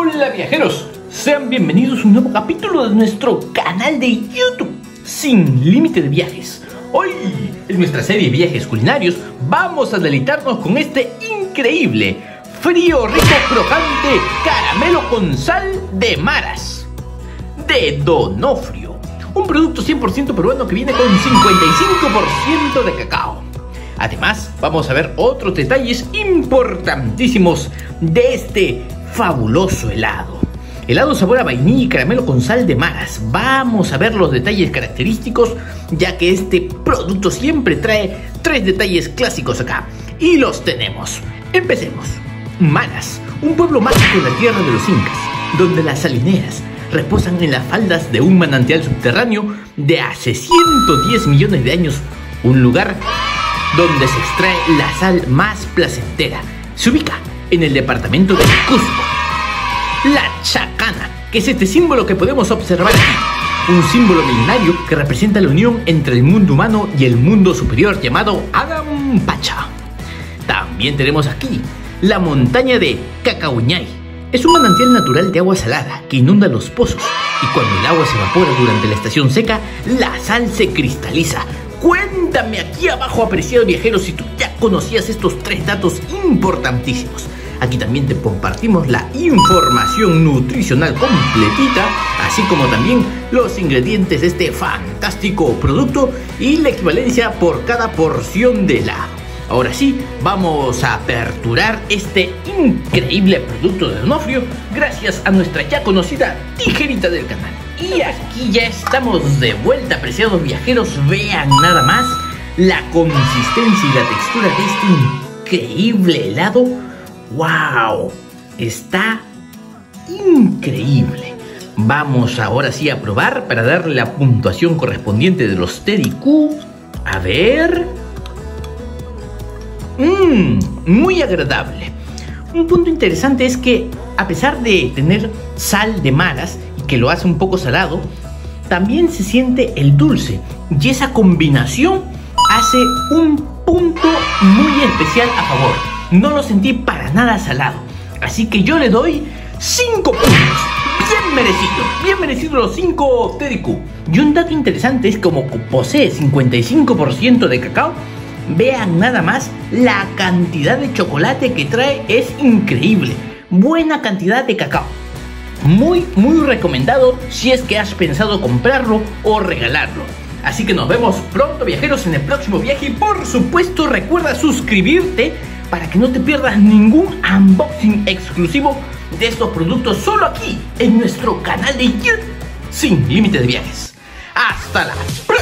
Hola viajeros, sean bienvenidos a un nuevo capítulo de nuestro canal de YouTube Sin Límite de Viajes. Hoy, en nuestra serie de viajes culinarios, vamos a deleitarnos con este increíble, frío, rico, crocante caramelo con sal de maras de Donofrio, un producto 100% peruano que viene con 55% de cacao. Además, vamos a ver otros detalles importantísimos de este fabuloso helado. Helado sabor a vainilla y caramelo con sal de maras. Vamos a ver los detalles característicos, ya que este producto siempre trae 3 detalles clásicos acá. Y los tenemos. Empecemos. Maras, un pueblo mágico en la tierra de los incas, donde las salineras reposan en las faldas de un manantial subterráneo de hace 110 millones de años. Un lugar donde se extrae la sal más placentera. Se ubica en el departamento de Cusco. La chacana, que es este símbolo que podemos observar aquí. Un símbolo milenario que representa la unión entre el mundo humano y el mundo superior llamado Adam Pacha. También tenemos aquí la montaña de Cacahuñay. Es un manantial natural de agua salada que inunda los pozos, y cuando el agua se evapora durante la estación seca, la sal se cristaliza. Cuéntame aquí abajo, apreciado viajero, si tú ya conocías estos 3 datos importantísimos. Aquí también te compartimos la información nutricional completita, así como también los ingredientes de este fantástico producto y la equivalencia por cada porción de helado. Ahora sí, vamos a aperturar este increíble producto de Donofrio gracias a nuestra ya conocida tijerita del canal. Y aquí ya estamos de vuelta, apreciados viajeros. Vean nada más la consistencia y la textura de este increíble helado. ¡Wow! Está increíble. Vamos ahora sí a probar para darle la puntuación correspondiente de los TDQ. A ver. Muy agradable. Un punto interesante es que, a pesar de tener sal de maras y que lo hace un poco salado, también se siente el dulce, y esa combinación hace un punto muy especial a favor. No lo sentí para nada salado, así que yo le doy 5 puntos. Bien merecido los 5 TDQ. Y un dato interesante es que como posee 55% de cacao, vean nada más la cantidad de chocolate que trae, es increíble. Buena cantidad de cacao. Muy recomendado si es que has pensado comprarlo o regalarlo. Así que nos vemos pronto, viajeros, en el próximo viaje. Y por supuesto recuerda suscribirte para que no te pierdas ningún unboxing exclusivo de estos productos solo aquí en nuestro canal de YouTube Sin Límite de Viajes. Hasta la próxima.